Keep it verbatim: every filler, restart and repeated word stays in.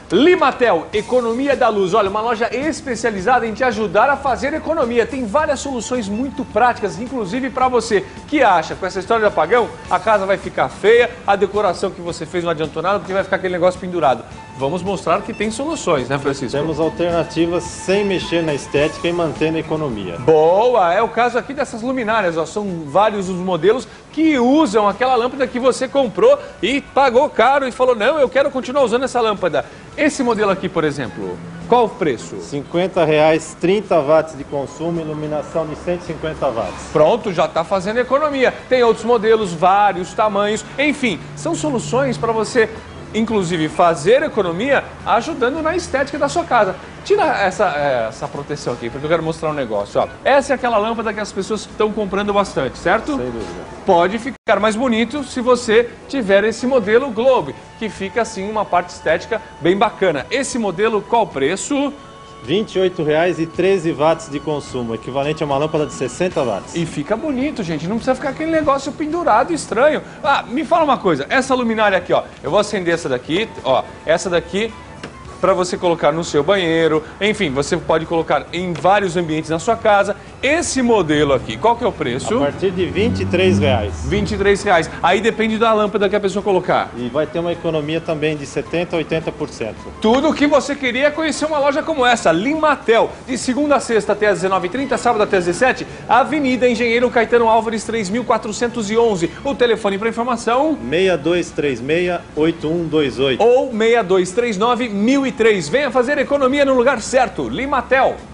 Limatel, economia da luz. Olha, uma loja especializada em te ajudar a fazer economia. Tem várias soluções muito práticas, inclusive para você que acha, com essa história de apagão, a casa vai ficar feia, a decoração que você fez não adiantou nada, porque vai ficar aquele negócio pendurado. Vamos mostrar que tem soluções, né, Francisco? Temos alternativas sem mexer na estética e mantendo a economia. Boa! É o caso aqui dessas luminárias, ó. São vários os modelos que usam aquela lâmpada que você comprou e pagou caro e falou, não, eu quero continuar usando essa lâmpada. Esse modelo aqui, por exemplo, qual o preço? cinquenta reais, trinta watts de consumo, iluminação de cento e cinquenta watts. Pronto, já está fazendo economia. Tem outros modelos, vários tamanhos, enfim, são soluções para você, inclusive, fazer economia ajudando na estética da sua casa. Tira essa, essa proteção aqui, porque eu quero mostrar um negócio. Ó. Essa é aquela lâmpada que as pessoas estão comprando bastante, certo? Sem dúvida. Pode ficar mais bonito se você tiver esse modelo Globe, que fica assim uma parte estética bem bacana. Esse modelo, qual o preço? vinte e oito reais e treze watts de consumo, equivalente a uma lâmpada de sessenta watts. E fica bonito, gente, não precisa ficar aquele negócio pendurado estranho. Ah, me fala uma coisa, essa luminária aqui, ó, eu vou acender essa daqui, ó, essa daqui para você colocar no seu banheiro, enfim, você pode colocar em vários ambientes na sua casa. Esse modelo aqui, qual que é o preço? A partir de vinte e três reais. vinte e três reais. Aí depende da lâmpada que a pessoa colocar. E vai ter uma economia também de setenta a oitenta por cento. Tudo o que você queria é conhecer uma loja como essa, Limatel. De segunda a sexta até às dezenove e trinta, sábado até às dezessete, Avenida Engenheiro Caetano Álvares três mil quatrocentos e onze. O telefone para informação? seis dois três seis, oito um dois oito. Ou seis dois três nove, mil e três. Venha fazer economia no lugar certo, Limatel.